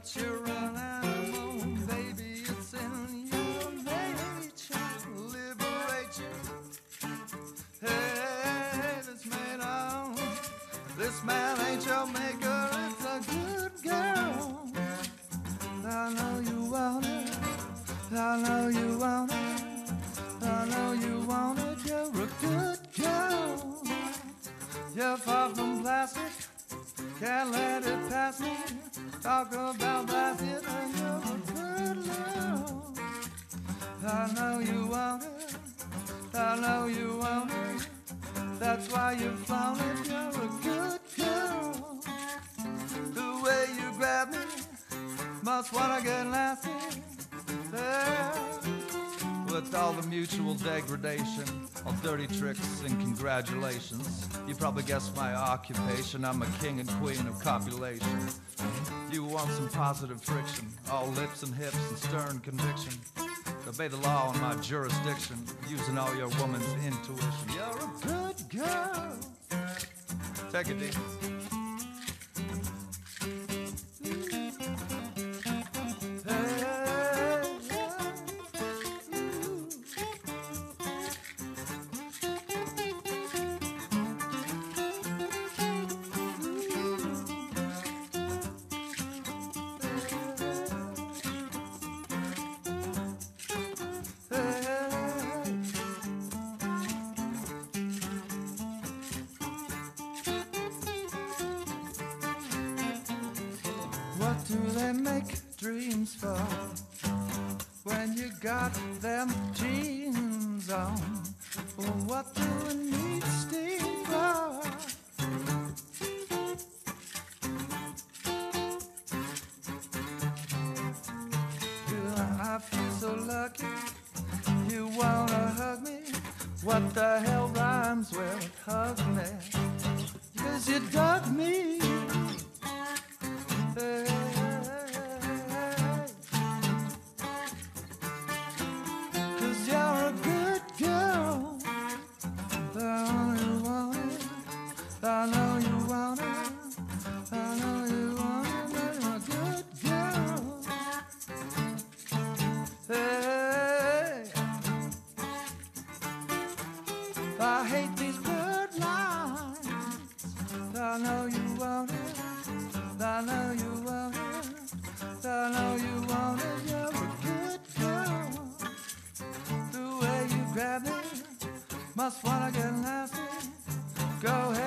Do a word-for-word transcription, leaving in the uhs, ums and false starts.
but you're an animal, baby. It's in your nature. Liberate you. Hey, this man, oh, this man ain't your maker. It's a good girl. I know you want it. I know you want it. I know you want it. You're a good girl. You're far from plastic. Can't let it pass me. Talk about that here, and you're a good girl. I know you want it. I know you want it. That's why you found it. You're a good girl. The way you grab me, must wanna get nasty. There. With all the mutual degradation, all dirty tricks and congratulations. You probably guessed my occupation. I'm a king and queen of copulation. You want some positive friction, all lips and hips and stern conviction. Obey the law in my jurisdiction, using all your woman's intuition. You're a good girl. Take it deep. What do they make dreams for when you got them jeans on? Well, what do we need steam for? I feel so lucky you wanna hug me. What the hell rhymes with hug me? 'Cause you dug me. Hey, cause you're a good girl. I know you want it. I know you want it. I know you want it. You're a good girl. Hey, I hate these blurred lines. I know you want it. I know you want it. I know you want it. You're a good girl. The way you grab it, must wanna get nasty. Go ahead.